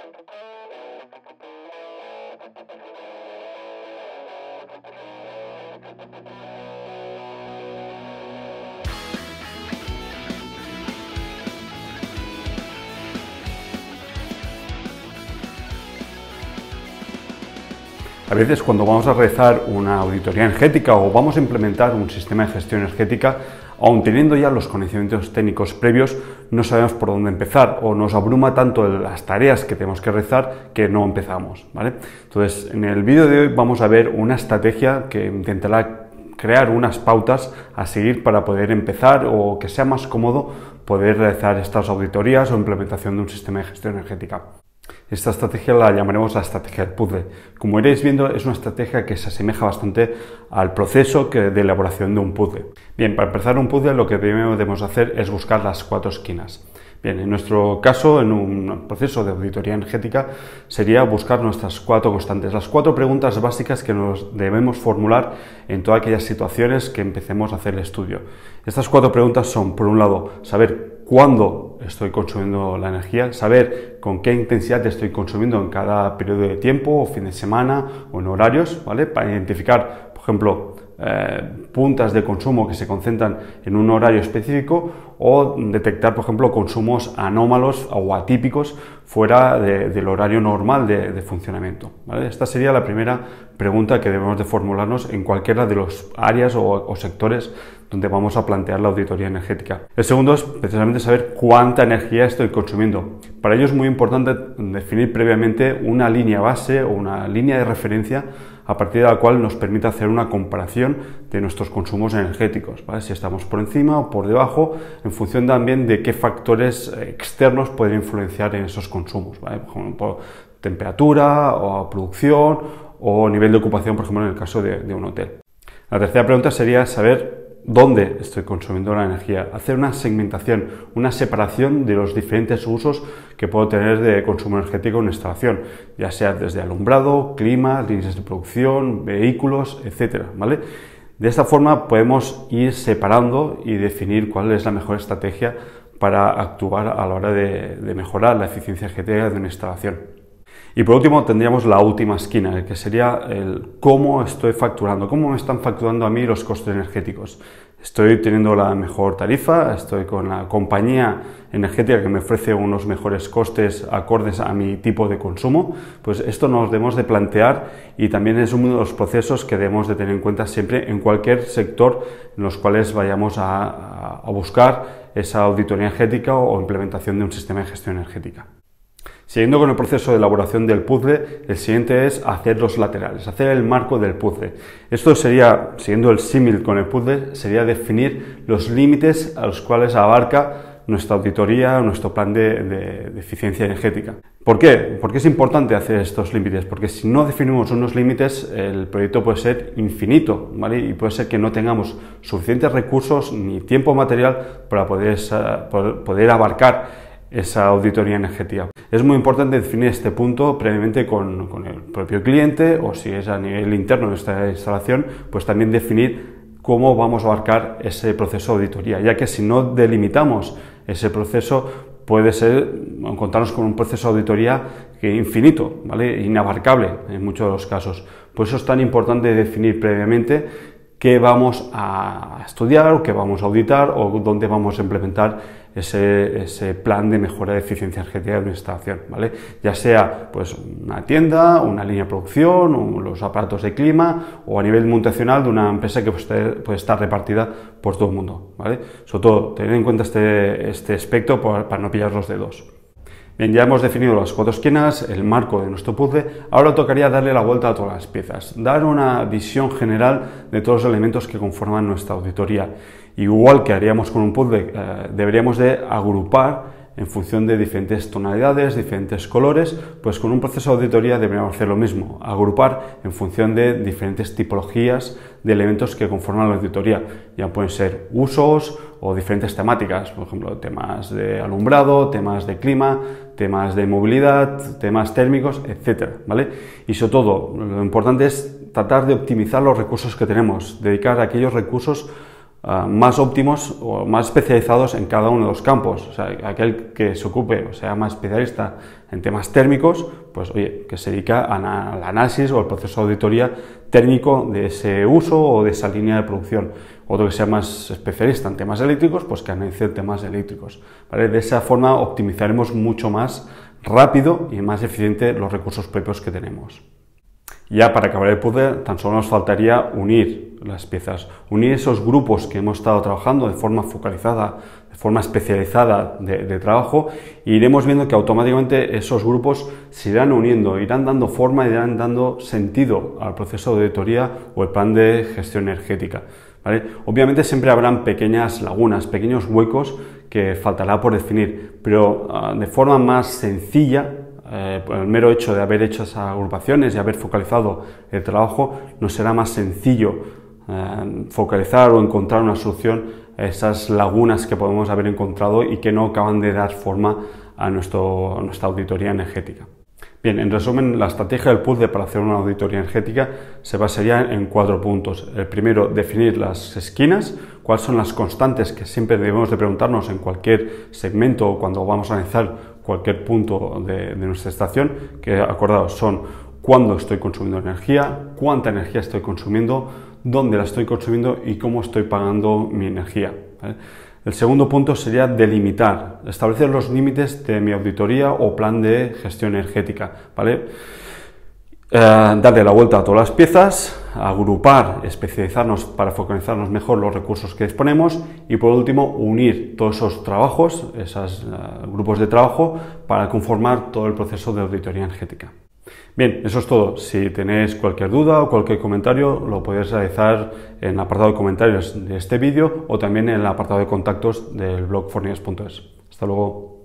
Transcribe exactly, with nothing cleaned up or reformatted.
A veces cuando vamos a realizar una auditoría energética o vamos a implementar un sistema de gestión energética, aun teniendo ya los conocimientos técnicos previos, no sabemos por dónde empezar o nos abruma tanto las tareas que tenemos que realizar que no empezamos, ¿vale? Entonces, en el vídeo de hoy vamos a ver una estrategia que intentará crear unas pautas a seguir para poder empezar o que sea más cómodo poder realizar estas auditorías o implementación de un sistema de gestión energética. Esta estrategia la llamaremos la estrategia del puzzle. Como iréis viendo, es una estrategia que se asemeja bastante al proceso que de elaboración de un puzzle. Bien, para empezar un puzzle lo que primero debemos hacer es buscar las cuatro esquinas. Bien, en nuestro caso, en un proceso de auditoría energética, sería buscar nuestras cuatro constantes, las cuatro preguntas básicas que nos debemos formular en todas aquellas situaciones que empecemos a hacer el estudio. Estas cuatro preguntas son, por un lado, saber cuándo estoy consumiendo la energía, saber con qué intensidad estoy consumiendo en cada periodo de tiempo, o fin de semana, o en horarios, ¿vale? Para identificar, por ejemplo, Eh, puntas de consumo que se concentran en un horario específico o detectar, por ejemplo, consumos anómalos o atípicos fuera de, del horario normal de, de funcionamiento, ¿vale? Esta sería la primera pregunta que debemos de formularnos en cualquiera de los áreas o, o sectores donde vamos a plantear la auditoría energética. El segundo es precisamente saber cuánta energía estoy consumiendo. Para ello es muy importante definir previamente una línea base o una línea de referencia a partir de la cual nos permite hacer una comparación de nuestros consumos energéticos, ¿vale? Si estamos por encima o por debajo, en función también de qué factores externos pueden influenciar en esos consumos, ¿vale? Por ejemplo, temperatura o producción o nivel de ocupación, por ejemplo, en el caso de, de un hotel. La tercera pregunta sería saber dónde estoy consumiendo la energía, hacer una segmentación, una separación de los diferentes usos que puedo tener de consumo energético en una instalación, ya sea desde alumbrado, clima, líneas de producción, vehículos, etcétera, ¿vale? De esta forma podemos ir separando y definir cuál es la mejor estrategia para actuar a la hora de, de mejorar la eficiencia energética de una instalación. Y por último tendríamos la última esquina, que sería el cómo estoy facturando, cómo me están facturando a mí los costes energéticos. Estoy teniendo la mejor tarifa, estoy con la compañía energética que me ofrece unos mejores costes acordes a mi tipo de consumo. Pues esto nos debemos de plantear y también es uno de los procesos que debemos de tener en cuenta siempre en cualquier sector en los cuales vayamos a, a buscar esa auditoría energética o implementación de un sistema de gestión energética. Siguiendo con el proceso de elaboración del puzzle, el siguiente es hacer los laterales, hacer el marco del puzzle. Esto sería, siguiendo el símil con el puzzle, sería definir los límites a los cuales abarca nuestra auditoría, nuestro plan de, de, de eficiencia energética. ¿Por qué? Porque es importante hacer estos límites, porque si no definimos unos límites, el proyecto puede ser infinito, ¿vale? Y puede ser que no tengamos suficientes recursos ni tiempo material para poder, poder, poder abarcar esa auditoría energética. Es muy importante definir este punto previamente con, con el propio cliente o si es a nivel interno de esta instalación, pues también definir cómo vamos a abarcar ese proceso de auditoría, ya que si no delimitamos ese proceso puede ser encontrarnos con un proceso de auditoría que infinito, ¿vale? Inabarcable en muchos de los casos. Por eso es tan importante definir previamente qué vamos a estudiar o qué vamos a auditar o dónde vamos a implementar ese, ese plan de mejora de eficiencia energética de una instalación, ¿vale? Ya sea pues una tienda, una línea de producción, o los aparatos de clima o a nivel multinacional de una empresa que puede estar repartida por todo el mundo, ¿vale? Sobre todo, tener en cuenta este, este aspecto para, para no pillar los dedos. Bien, ya hemos definido las cuatro esquinas, el marco de nuestro puzzle. Ahora tocaría darle la vuelta a todas las piezas, dar una visión general de todos los elementos que conforman nuestra auditoría. Igual que haríamos con un puzzle, eh, deberíamos de agrupar en función de diferentes tonalidades, diferentes colores, pues con un proceso de auditoría deberíamos hacer lo mismo, agrupar en función de diferentes tipologías de elementos que conforman la auditoría. Ya pueden ser usos o diferentes temáticas, por ejemplo, temas de alumbrado, temas de clima, temas de movilidad, temas térmicos, etcétera, ¿vale? Y sobre todo, lo importante es tratar de optimizar los recursos que tenemos, dedicar aquellos recursos uh, más óptimos o más especializados en cada uno de los campos. O sea, aquel que se ocupe o sea más especialista en temas térmicos, pues oye, que se dedica al análisis o al proceso de auditoría técnico de ese uso o de esa línea de producción. Otro que sea más especialista en temas eléctricos, pues que analice temas eléctricos, ¿vale? De esa forma optimizaremos mucho más rápido y más eficiente los recursos propios que tenemos. Ya para acabar el puzzle, tan solo nos faltaría unir las piezas, unir esos grupos que hemos estado trabajando de forma focalizada, de forma especializada de, de trabajo, e iremos viendo que automáticamente esos grupos se irán uniendo, irán dando forma, irán dando sentido al proceso de auditoría o el plan de gestión energética, ¿vale? Obviamente siempre habrán pequeñas lagunas, pequeños huecos que faltará por definir, pero uh, de forma más sencilla, Eh, por el mero hecho de haber hecho esas agrupaciones y haber focalizado el trabajo, nos será más sencillo eh, focalizar o encontrar una solución a esas lagunas que podemos haber encontrado y que no acaban de dar forma a, nuestro, a nuestra auditoría energética. Bien, en resumen, la estrategia del puzzle para hacer una auditoría energética se basaría en cuatro puntos. El primero, definir las esquinas, cuáles son las constantes que siempre debemos de preguntarnos en cualquier segmento o cuando vamos a analizar cualquier punto de, de nuestra estación, que acordados son cuándo estoy consumiendo energía, cuánta energía estoy consumiendo, dónde la estoy consumiendo y cómo estoy pagando mi energía, ¿vale? El segundo punto sería delimitar, establecer los límites de mi auditoría o plan de gestión energética, ¿vale? Eh, darle la vuelta a todas las piezas, agrupar, especializarnos para focalizarnos mejor los recursos que disponemos y por último unir todos esos trabajos, esos uh, grupos de trabajo para conformar todo el proceso de auditoría energética. Bien, eso es todo. Si tenéis cualquier duda o cualquier comentario lo podéis realizar en el apartado de comentarios de este vídeo o también en el apartado de contactos del blog fornidas punto es. Hasta luego.